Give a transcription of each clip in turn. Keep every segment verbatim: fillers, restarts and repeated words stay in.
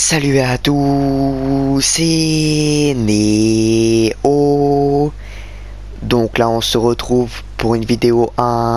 Salut à tous, c'est Néo. Donc là on se retrouve pour une vidéo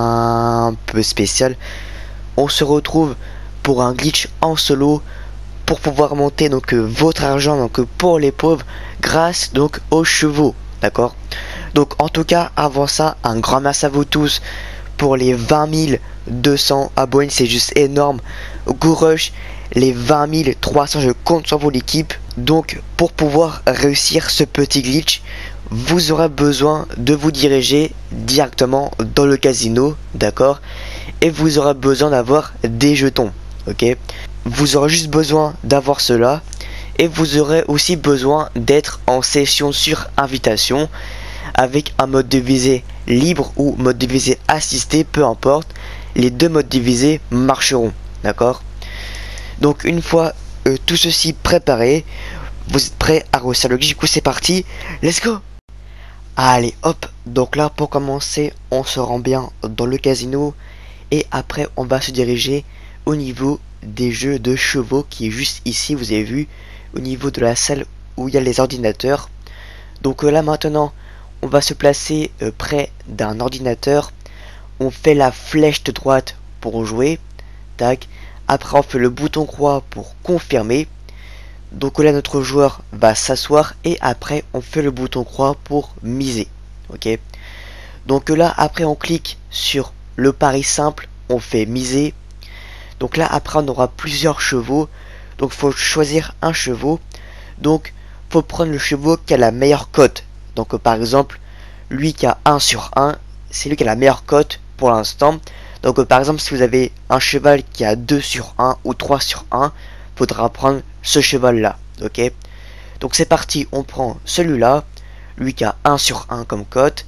un peu spéciale. On se retrouve pour un glitch en solo pour pouvoir monter donc euh, votre argent donc euh, pour les pauvres grâce donc aux chevaux, d'accord. Donc en tout cas avant ça, un grand merci à vous tous pour les vingt mille deux cents abonnés, c'est juste énorme. Go rush les vingt mille trois cents, je compte sur vous l'équipe. Donc pour pouvoir réussir ce petit glitch, vous aurez besoin de vous diriger directement dans le casino, d'accord, et vous aurez besoin d'avoir des jetons, ok. Vous aurez juste besoin d'avoir cela, et vous aurez aussi besoin d'être en session sur invitation avec un mode de visée libre ou mode de visée assisté, peu importe, les deux modes de visée marcheront, d'accord. Donc une fois euh, tout ceci préparé, vous êtes prêts à réussir le glitch. Du coup c'est parti, let's go. Allez hop, donc là pour commencer on se rend bien dans le casino et après on va se diriger au niveau des jeux de chevaux qui est juste ici, vous avez vu, au niveau de la salle où il y a les ordinateurs. Donc euh, là maintenant on va se placer euh, près d'un ordinateur, on fait la flèche de droite pour jouer, tac, après on fait le bouton croix pour confirmer. Donc là notre joueur va s'asseoir et après on fait le bouton croix pour miser, ok. Donc là après on clique sur le pari simple, on fait miser. Donc là après on aura plusieurs chevaux, donc faut choisir un chevaux. Donc faut prendre le chevaux qui a la meilleure cote. Donc euh, par exemple lui qui a un sur un, c'est lui qui a la meilleure cote pour l'instant. Donc euh, par exemple si vous avez un cheval qui a deux sur un ou trois sur un, faudra prendre ce cheval là, ok. Donc c'est parti, on prend celui-là, lui qui a un sur un comme cote.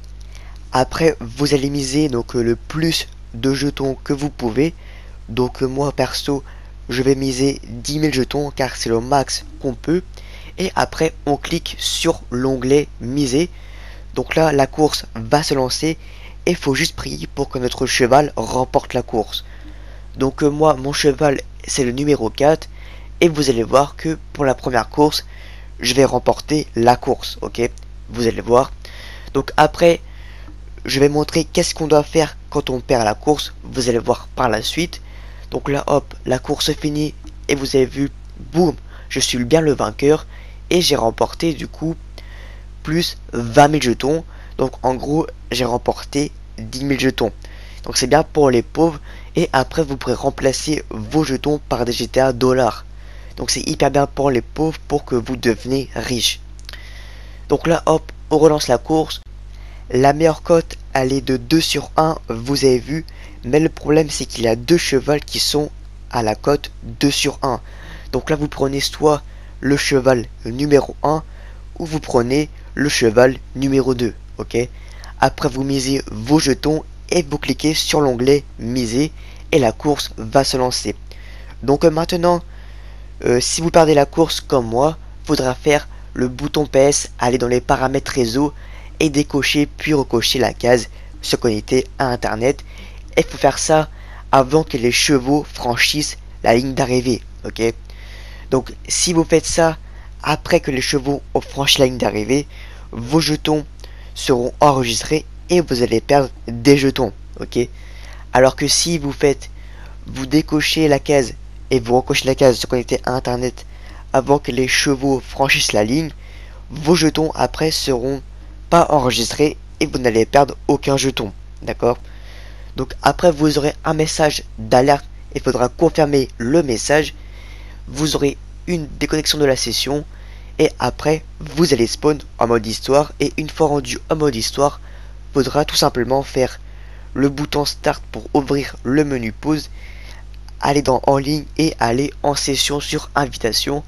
Après vous allez miser donc euh, le plus de jetons que vous pouvez. Donc euh, moi perso je vais miser dix mille jetons car c'est le max qu'on peut. Et après on clique sur l'onglet miser. Donc là la course va se lancer et il faut juste prier pour que notre cheval remporte la course. Donc euh, moi mon cheval c'est le numéro quatre et vous allez voir que pour la première course je vais remporter la course, ok. Vous allez voir. Donc après je vais montrer qu'est-ce qu'on doit faire quand on perd la course, vous allez voir par la suite. Donc là hop, la course est finie et vous avez vu, boum, je suis bien le vainqueur et j'ai remporté du coup plus vingt mille jetons. Donc en gros j'ai remporté dix mille jetons. Donc c'est bien pour les pauvres. Et après vous pourrez remplacer vos jetons par des G T A dollars. Donc c'est hyper bien pour les pauvres pour que vous devenez riches. Donc là hop, on relance la course. La meilleure cote elle est de deux sur un, vous avez vu. Mais le problème c'est qu'il y a deux chevals qui sont à la cote deux sur un. Donc là vous prenez soit le cheval numéro un ou vous prenez le cheval numéro deux, ok. Après vous misez vos jetons et vous cliquez sur l'onglet miser et la course va se lancer. Donc euh, maintenant euh, si vous perdez la course comme moi, faudra faire le bouton P S, aller dans les paramètres réseau et décocher puis recocher la case se connecter à internet. Et il faut faire ça avant que les chevaux franchissent la ligne d'arrivée, ok. Donc si vous faites ça après que les chevaux ont franchi la ligne d'arrivée, vos jetons seront enregistrés et vous allez perdre des jetons, ok. Alors que si vous faites, vous décochez la case et vous recochez la case se connecter à internet avant que les chevaux franchissent la ligne, vos jetons après seront pas enregistrés et vous n'allez perdre aucun jeton, d'accord. Donc après vous aurez un message d'alerte et il faudra confirmer le message. Vous aurez une déconnexion de la session et après vous allez spawn en mode histoire. Et une fois rendu en mode histoire, faudra tout simplement faire le bouton start pour ouvrir le menu pause, aller dans en ligne et aller en session sur invitation.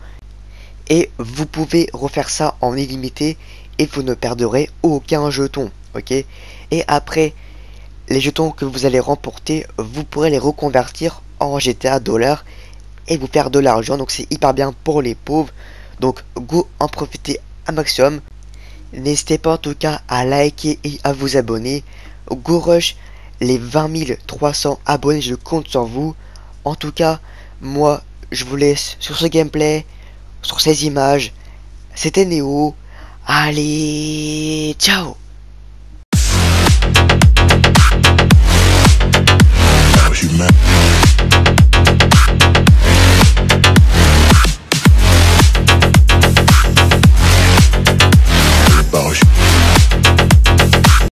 Et vous pouvez refaire ça en illimité et vous ne perdrez aucun jeton, ok. Et après les jetons que vous allez remporter, vous pourrez les reconvertir en G T A dollars et vous faire de l'argent. Donc c'est hyper bien pour les pauvres. Donc go en profiter un maximum. N'hésitez pas en tout cas à liker et à vous abonner. Go rush les vingt mille trois cents abonnés, je compte sur vous. En tout cas moi je vous laisse sur ce gameplay, sur ces images. C'était Néo. Allez, ciao.